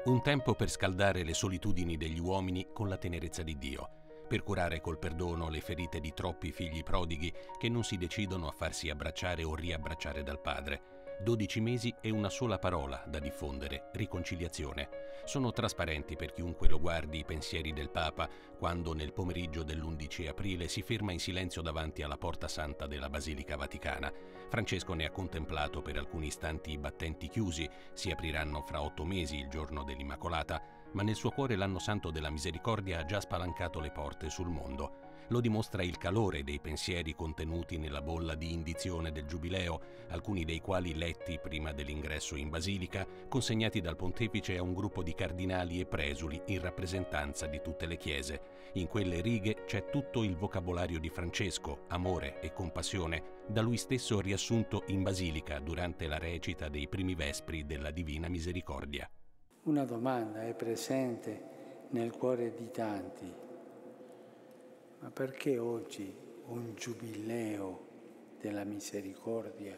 Un tempo per scaldare le solitudini degli uomini con la tenerezza di Dio, per curare col perdono le ferite di troppi figli prodighi che non si decidono a farsi abbracciare o riabbracciare dal padre. 12 mesi e una sola parola da diffondere: riconciliazione. Sono trasparenti per chiunque lo guardi i pensieri del Papa quando nel pomeriggio dell'11 aprile si ferma in silenzio davanti alla Porta Santa della Basilica Vaticana. Francesco ne ha contemplato per alcuni istanti i battenti chiusi, si apriranno fra 8 mesi, il giorno dell'Immacolata, ma nel suo cuore l'anno santo della misericordia ha già spalancato le porte sul mondo. Lo dimostra il calore dei pensieri contenuti nella bolla di indizione del Giubileo, alcuni dei quali letti prima dell'ingresso in basilica, consegnati dal pontefice a un gruppo di cardinali e presuli in rappresentanza di tutte le chiese. In quelle righe c'è tutto il vocabolario di Francesco, amore e compassione, da lui stesso riassunto in basilica durante la recita dei primi vespri della Divina Misericordia. Una domanda è presente nel cuore di tanti: ma perché oggi un giubileo della misericordia?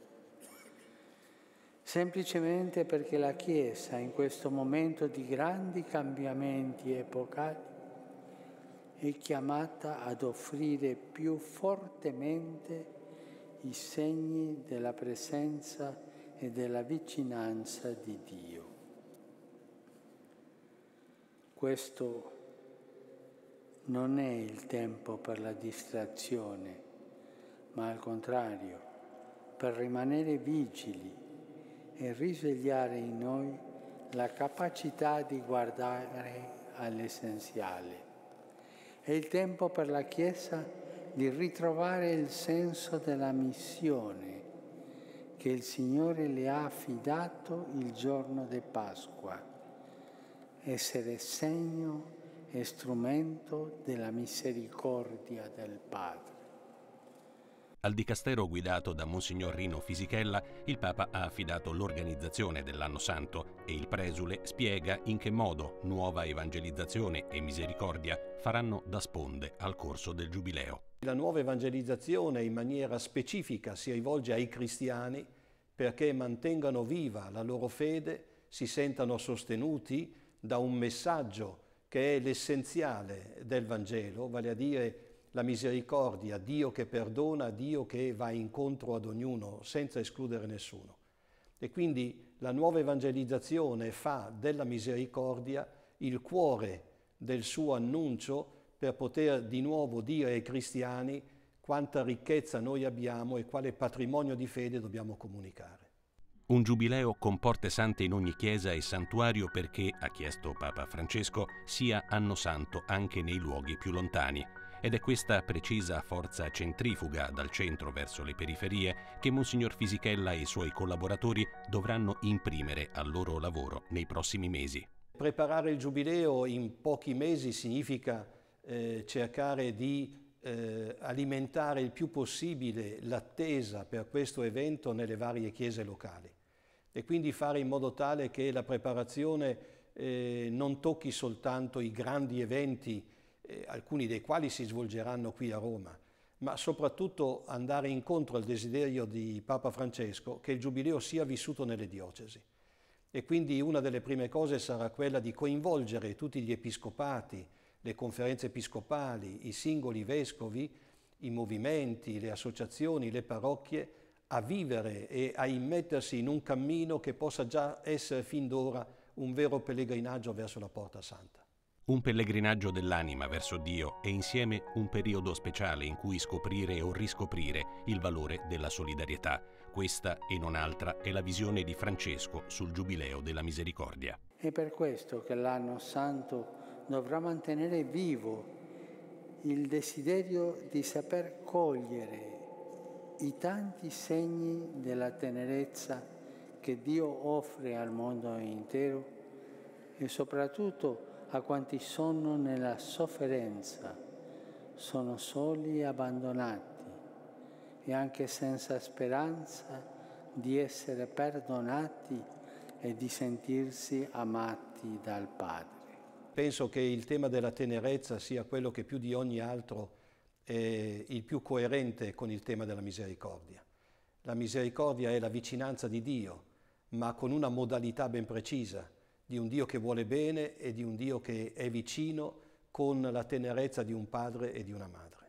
Semplicemente perché la Chiesa in questo momento di grandi cambiamenti epocali è chiamata ad offrire più fortemente i segni della presenza e della vicinanza di Dio. Questo non è il tempo per la distrazione, ma al contrario, per rimanere vigili e risvegliare in noi la capacità di guardare all'essenziale. È il tempo per la Chiesa di ritrovare il senso della missione che il Signore le ha affidato il giorno di Pasqua: essere segno e strumento della misericordia del Padre. Al dicastero guidato da Monsignor Rino Fisichella, il Papa ha affidato l'organizzazione dell'Anno Santo e il presule spiega in che modo nuova evangelizzazione e misericordia faranno da sponde al corso del Giubileo. La nuova evangelizzazione in maniera specifica si rivolge ai cristiani perché mantengano viva la loro fede, si sentano sostenuti da un messaggio che è l'essenziale del Vangelo, vale a dire la misericordia, Dio che perdona, Dio che va incontro ad ognuno senza escludere nessuno. E quindi la nuova evangelizzazione fa della misericordia il cuore del suo annuncio per poter di nuovo dire ai cristiani quanta ricchezza noi abbiamo e quale patrimonio di fede dobbiamo comunicare. Un giubileo con porte sante in ogni chiesa e santuario perché, ha chiesto Papa Francesco, sia anno santo anche nei luoghi più lontani. Ed è questa precisa forza centrifuga dal centro verso le periferie che Monsignor Fisichella e i suoi collaboratori dovranno imprimere al loro lavoro nei prossimi mesi. Preparare il Giubileo in pochi mesi significa cercare di alimentare il più possibile l'attesa per questo evento nelle varie chiese locali e quindi fare in modo tale che la preparazione non tocchi soltanto i grandi eventi, alcuni dei quali si svolgeranno qui a Roma, ma soprattutto andare incontro al desiderio di Papa Francesco che il Giubileo sia vissuto nelle diocesi. E quindi una delle prime cose sarà quella di coinvolgere tutti gli episcopati, le conferenze episcopali, i singoli vescovi, i movimenti, le associazioni, le parrocchie, a vivere e a immettersi in un cammino che possa già essere fin d'ora un vero pellegrinaggio verso la Porta Santa. Un pellegrinaggio dell'anima verso Dio e insieme un periodo speciale in cui scoprire o riscoprire il valore della solidarietà. Questa e non altra è la visione di Francesco sul Giubileo della Misericordia. È per questo che l'Anno Santo dovrà mantenere vivo il desiderio di saper cogliere i tanti segni della tenerezza che Dio offre al mondo intero e soprattutto a quanti sono nella sofferenza, sono soli e abbandonati e anche senza speranza di essere perdonati e di sentirsi amati dal Padre. Penso che il tema della tenerezza sia quello che più di ogni altro è il più coerente con il tema della misericordia. La misericordia è la vicinanza di Dio, ma con una modalità ben precisa, di un Dio che vuole bene e di un Dio che è vicino con la tenerezza di un padre e di una madre.